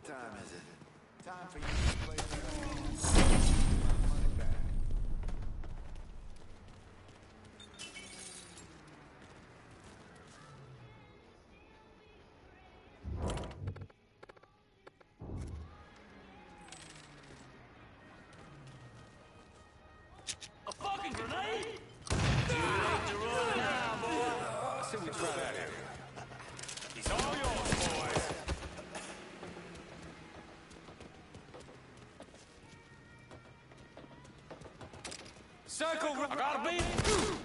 time is it? Time for you to play my money back. A fucking grenade? Too late to run now, boy. I said we try that area. He's all yours, boys. Circle, I gotta beat it.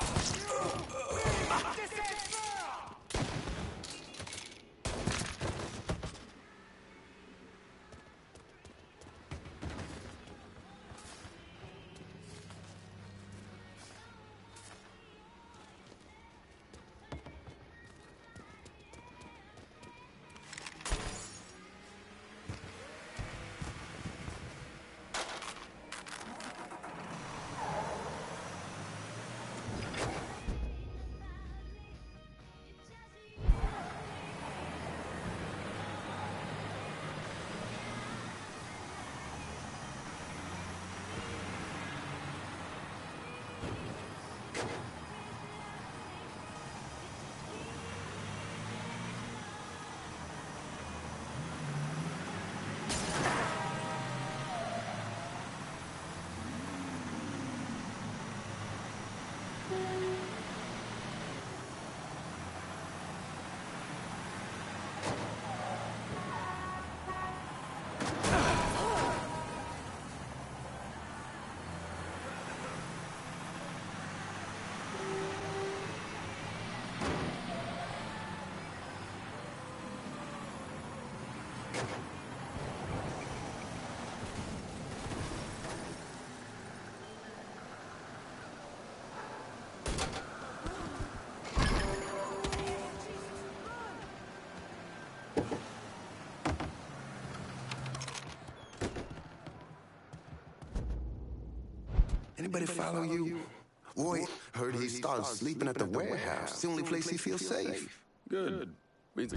Anybody follow you? Roy heard he started sleeping at the warehouse. It's the only place he feels safe. Good. Means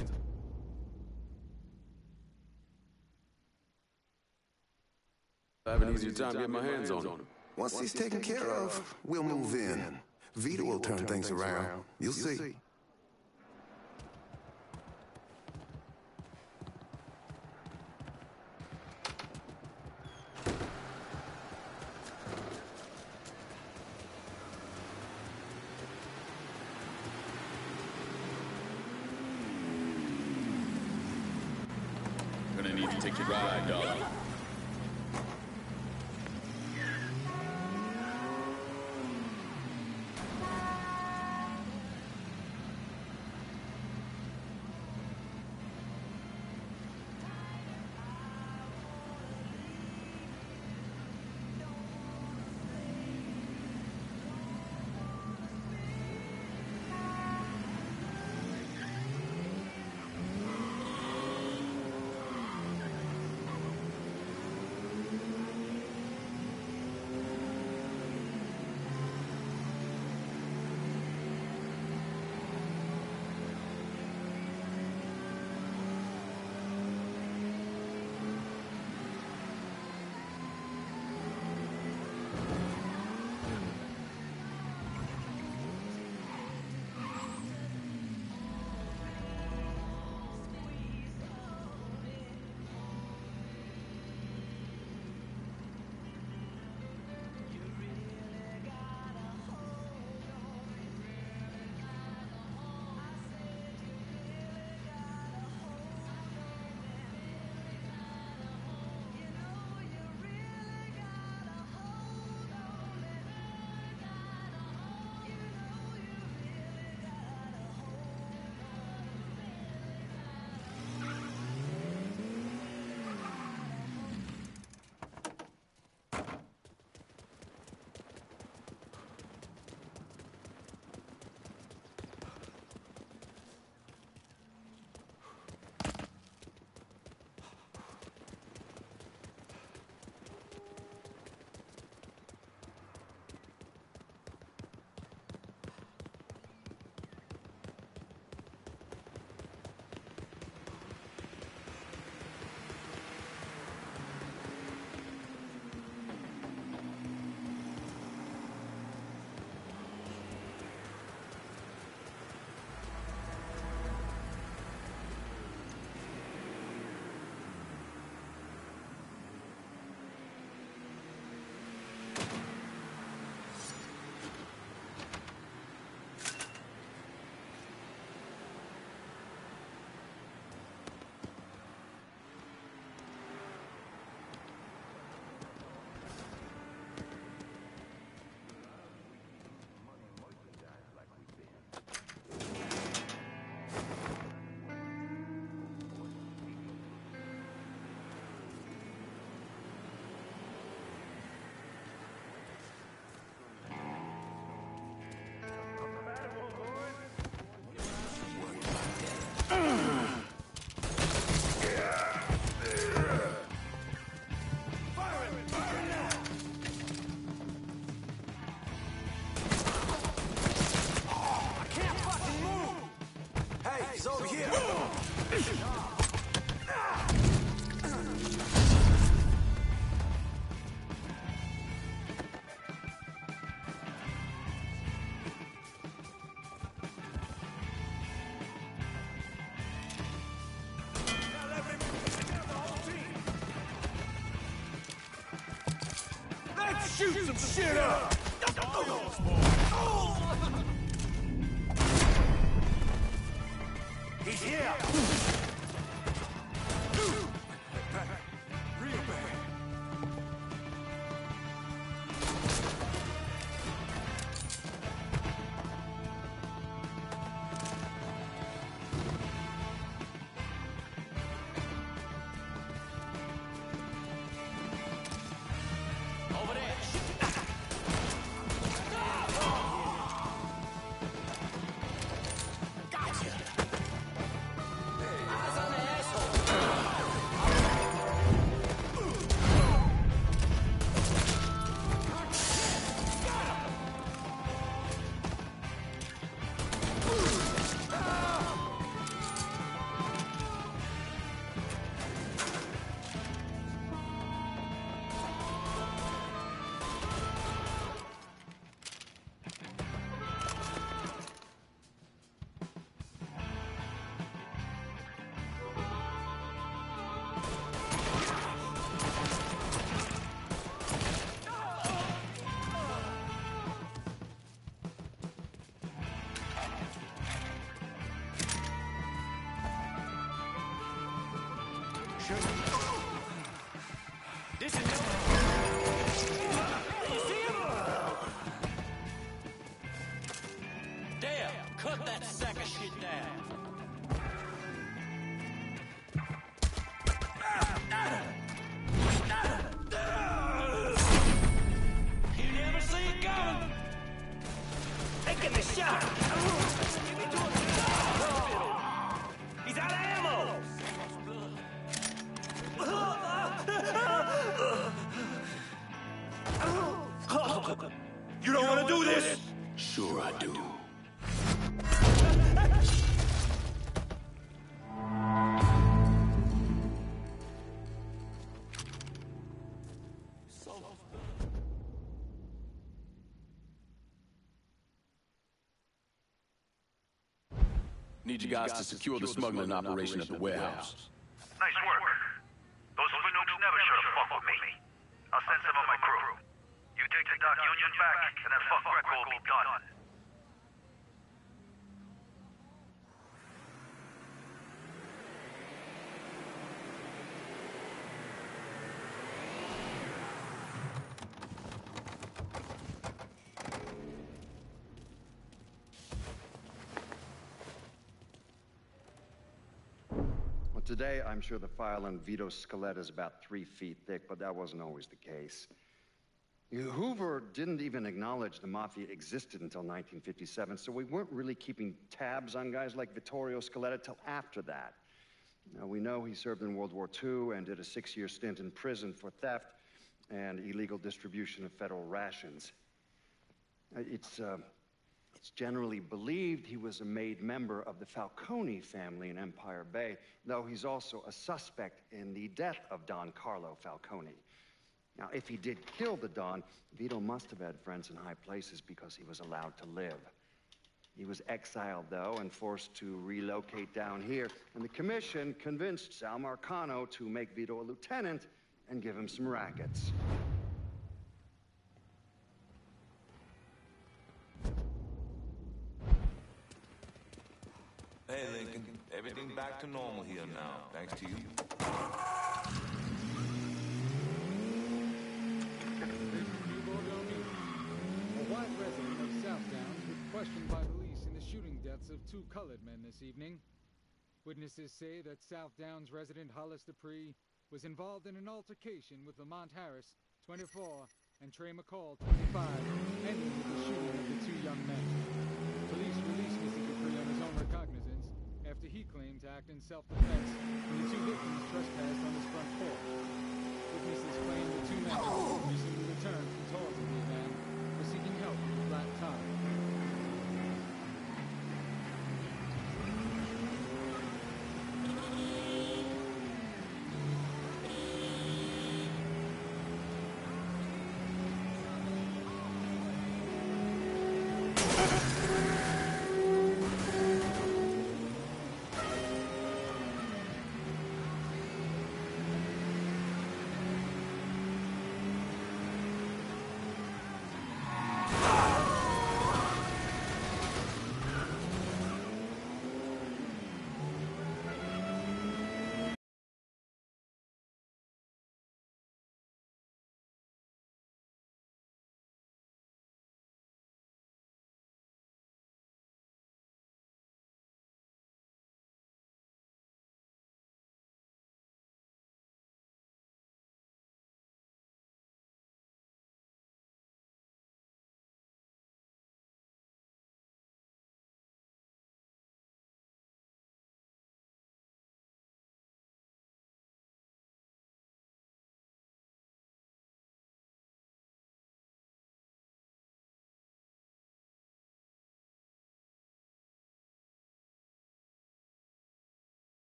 I have an easier time getting my hands on him. Once he's taken care of, we'll move in. Vito will turn things around. You'll see. Gonna need to take your ride, dog. over here! Let's shoot some shit up! He's here! Real bad. Over there. This is no. You see him? Damn, cut that sack of shit down. You never see it coming. Taking the shot. He's out of ammo. You don't want to do this? Sure I do. Need you guys to secure the smuggling operation at the warehouse. Nice work. Those Finooks never should have fucked with me. I'll send some of my crew. You take the Doc Union back, and that fuck Greco will be done. Today, I'm sure the file on Vito's skeleton is about 3 feet thick, but that wasn't always the case. Hoover didn't even acknowledge the Mafia existed until 1957, so we weren't really keeping tabs on guys like Vittorio Scaletta till after that. Now, we know he served in World War II and did a 6-year stint in prison for theft and illegal distribution of federal rations. It's generally believed he was a made member of the Falcone family in Empire Bay, though he's also a suspect in the death of Don Carlo Falcone. Now, if he did kill the Don, Vito must have had friends in high places because he was allowed to live. He was exiled, though, and forced to relocate down here, and the commission convinced Sal Marcano to make Vito a lieutenant and give him some rackets. Hey, Lincoln. Everything back to normal here now, thanks to you. A white resident of South Downs was questioned by police in the shooting deaths of 2 colored men this evening. Witnesses say that South Downs resident Hollis Dupree was involved in an altercation with Lamont Harris, 24, and Trey McCall, 25, ending with the shooting of the 2 young men. Police released Mr. Dupree on his own recognizance after he claimed to act in self-defense when the 2 victims trespassed on his front porch. Witnesses claim the 2 men